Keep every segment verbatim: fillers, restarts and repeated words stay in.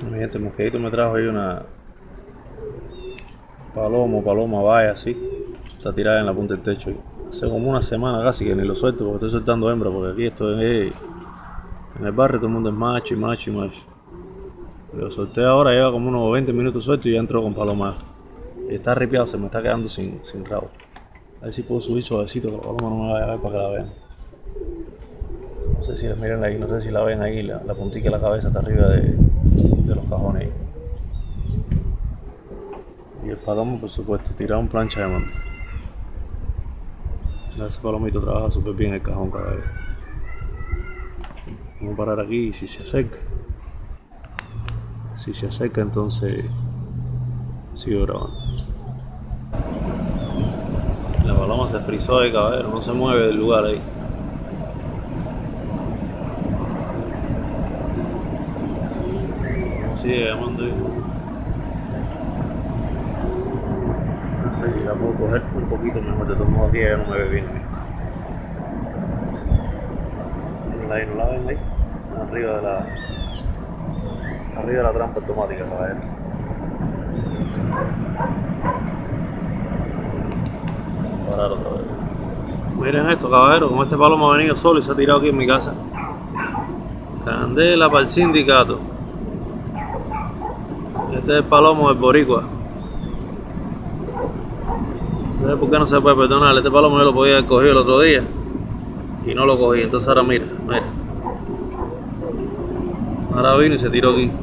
Mi gente, el mosquedito me trajo ahí una palomo, paloma vaya así. Está tirada en la punta del techo. Hace como una semana casi que ni lo suelto porque estoy soltando hembra, porque aquí esto es, en el barrio todo el mundo es macho y macho y macho. Lo solté ahora, lleva como unos veinte minutos suelto y ya entró con paloma. Y está ripiado, se me está quedando sin, sin rabo. A ver si puedo subir suavecito que la paloma no me vaya a ver para que la vean. No sé si la miren ahí, no sé si la ven ahí, la, la puntita de la cabeza está arriba de, de los cajones ahí. Y el palomo, por supuesto, tirado en plancha de mando. Ese palomito trabaja súper bien el cajón cada vez. Vamos a parar aquí y si se acerca, si se acerca entonces sigo grabando. La paloma se frizó de caballero, no se mueve del lugar ahí. Sigue llamando ahí. A ver si la puedo coger un poquito mejor, de todos modos aquí ya no me ve bien. Ahí no la ven ahí, arriba de la arriba de la trampa automática, caballero. Parar otra vez. Miren esto, caballero, como este palomo ha venido solo y se ha tirado aquí en mi casa. Candela para el sindicato. Este es el palomo del boricua. No sé por qué no se puede perdonar. Este palomo yo lo podía haber cogido el otro día y no lo cogí. Entonces ahora mira, mira. Ahora vino y se tiró aquí.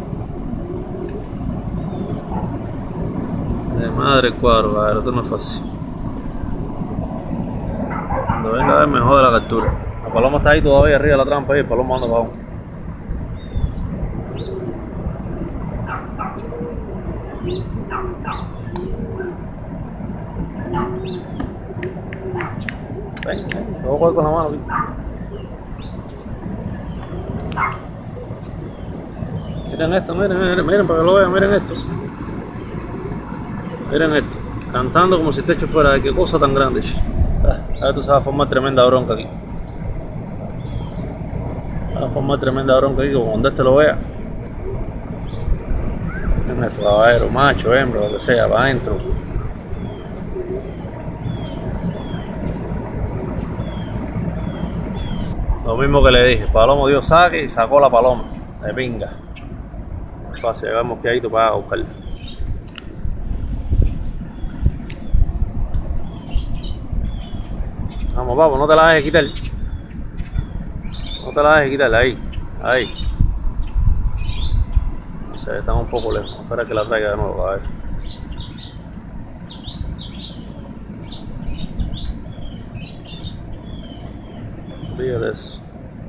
De madre el cuadro, caballero, esto no es fácil. Cuando venga a ver me jode la captura. La paloma está ahí todavía arriba de la trampa y el palomo anda para abajo. Ven, ven, lo voy a coger con la mano aquí. Miren esto, miren, miren, miren para que lo vean, miren esto. Miren esto, cantando como si el techo fuera de qué cosa tan grande. Ah, esto se va a formar tremenda bronca aquí. Se va a formar tremenda bronca aquí, como cuando este lo vea. Miren esto, caballero, macho, hembra, lo que sea, para adentro. Lo mismo que le dije, palomo dio saque y sacó la paloma. De pinga. Fácil, llevar el mosqueadito para buscarla. Vamos, vamos, no te la dejes quitar. No te la dejes quitar, ahí, ahí. No sé, están un poco lejos. Espera que la traiga de nuevo, a ver. Olvídate eso.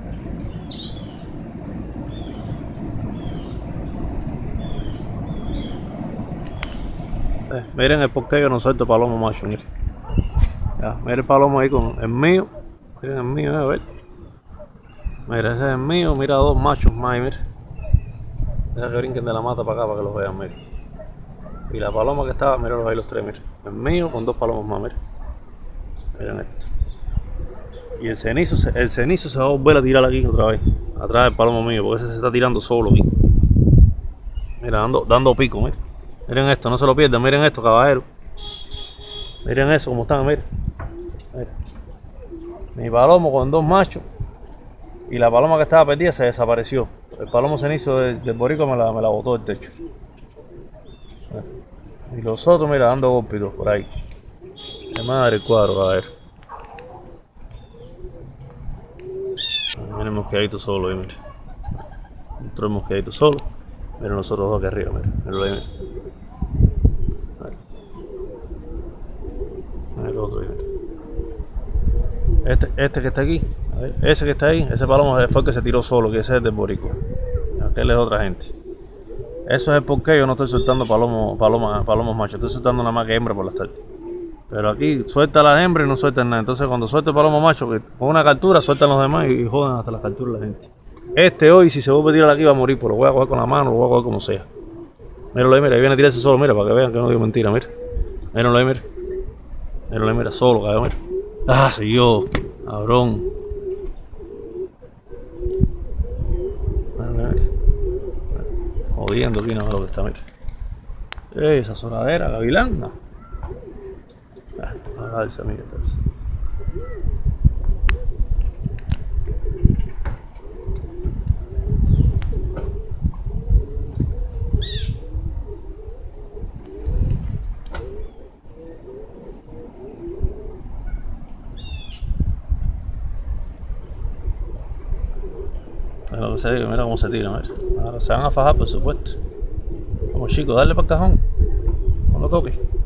Eh, miren el porqué yo no suelto palomo macho, miren. Ya, miren el palomo ahí con el mío. Miren el mío, a ver. Mira, ese es el mío, mira dos machos más, miren. Deja que brinquen de la mata para acá para que los vean, miren. Y la paloma que estaba, miren ahí los tres, miren. El mío con dos palomos más, miren. Miren esto. Y el cenizo, el cenizo se va a volver a tirar aquí otra vez. Atrás del palomo mío, porque ese se está tirando solo aquí. Mira, dando, dando pico, miren. Miren esto, no se lo pierdan, miren esto, caballero. Miren eso, como están, miren. Miren. Mi palomo con dos machos. Y la paloma que estaba perdida se desapareció. El palomo cenizo del, del boricua me la, me la botó del techo. Y los otros, mira, dando golpitos por ahí. De madre el cuadro, caballero. Miren el mosqueadito solo ahí, miren. Entró el mosqueadito solo. Miren los otros dos aquí arriba, miren. Miren ahí, miren. Miren el otro ahí, miren. Este, este que está aquí, ese que está ahí, ese palomo fue el que se tiró solo, que ese es del boricua. Aquel es otra gente. Eso es el porqué yo no estoy soltando palomos paloma, palomos machos, estoy soltando nada más que hembra por las tardes. Pero aquí suelta las hembras y no sueltan nada. Entonces cuando suelta el palomo macho, que con una captura sueltan los demás y jodan hasta las capturas la gente. Este hoy, si se vuelve a tirar aquí, va a morir, pero lo voy a coger con la mano, lo voy a coger como sea. Míralo ahí, mira, ahí viene a tirarse solo, mira, para que vean que no digo mentira, mira. Míralo ahí, mira. Míralo ahí, mira, solo, cabrón, mira. Ah, siguió, cabrón. Míralo ahí, mira. jodiendo aquí, no es lo que está, mira. Eh, esa sonadera, gavilán, no. Ah, a darse, amiga, entonces. Mira lo que se diga, mira cómo se tira, mira. Ahora se van a fajar, por supuesto. Vamos chicos, darle para el cajón. No lo toques.